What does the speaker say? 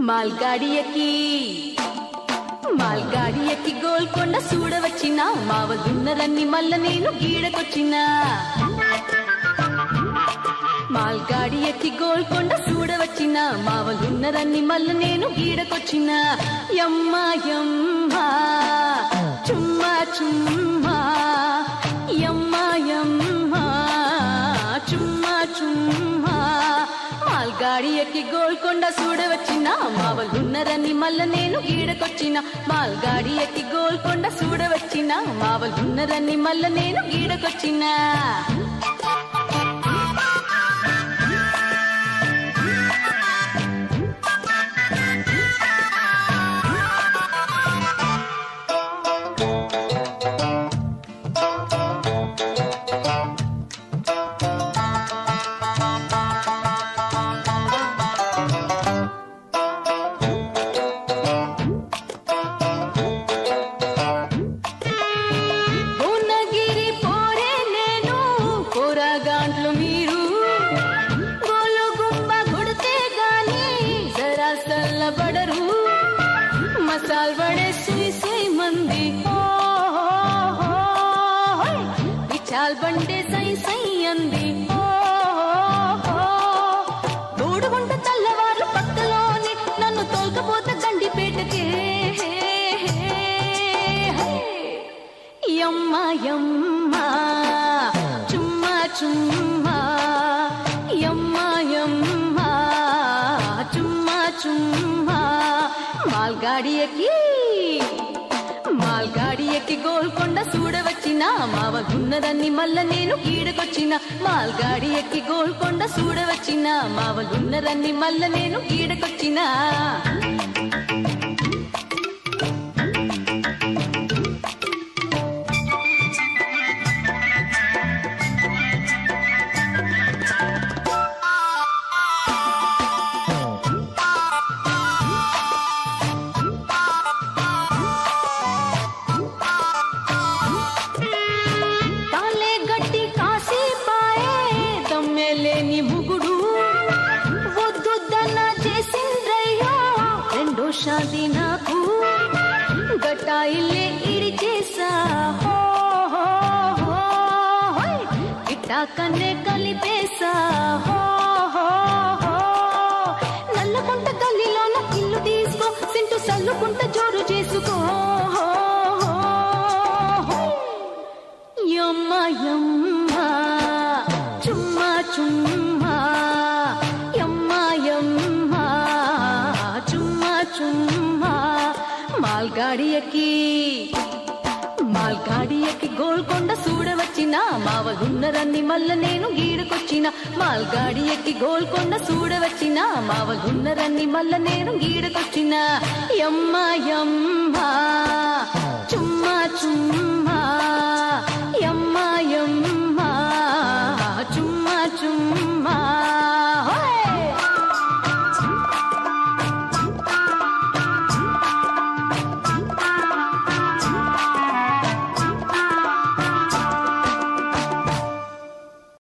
మాల్గాడి ఎక్కి గోల్కొండ చూడవచ్చిన మావలున్నరన్ని మల్ల నేను గీడకొచ్చిన మాల్గాడి ఎక్కి గోల్కొండ చూడవచ్చిన మావలున్నరన్ని మల్ల నేను గీడకొచ్చిన యమ్మా యమ్మా చుమ్మా చుమ్మా యమ్మా యమ్మా చుమ్మా చుమ్మా మాల్గాడి ఎక్కి గోల్కొండ చూడవచ్చిన మావలున్నరన్ని మల్ల నేను గీడకొచ్చిన మాల్గాడి ఎక్కి గోల్కొండ చూడవచ్చిన మావలున్నరన్ని మల్ల నేను గీడకొచ్చిన मसाल बड़े सुई सुई मंदी विचाल बंडे सई सई अंदी तोड़गुंट तल्लवार्लु पक्कलोनी नन्नु तोल्कपोते गंडिपेटके यम्मा यम्मा चुम्मा चुम्मा यम्मा यम्मा चुम्मा चुम्मा మాల్గాడి ఎక్కి గోల్కొండ చూడవచ్చిన మావలున్నరన్ని మల్ల నేను గీడకొచ్చిన మాల్గాడి ఎక్కి గోల్కొండ చూడవచ్చిన మావలున్నరన్ని మల్ల నేను గీడకొచ్చిన शादी नाकू गटाइले इड़ी చేసా हो हो हो इट्टा कन्ने కలిపేసా हो हो हो నల్లకుంట గల్లీలోన ఇల్లు తీసుకో సింటు సల్లుకుంట జోరు చేసుకో యమ్మా యమ్మా చుమ్మా చుమ్మా యమ్మా యమ్మా చుమ్మా మాల్గాడి ఎక్కి గోల్కొండ చూడవచ్చిన మావలున్నరన్ని మల్ల నేను గీడకొచ్చిన మాల్గాడి ఎక్కి గోల్కొండ చూడవచ్చిన మావలున్నరన్ని మల్ల నేను గీడకొచ్చిన యమ్మా యమ్మా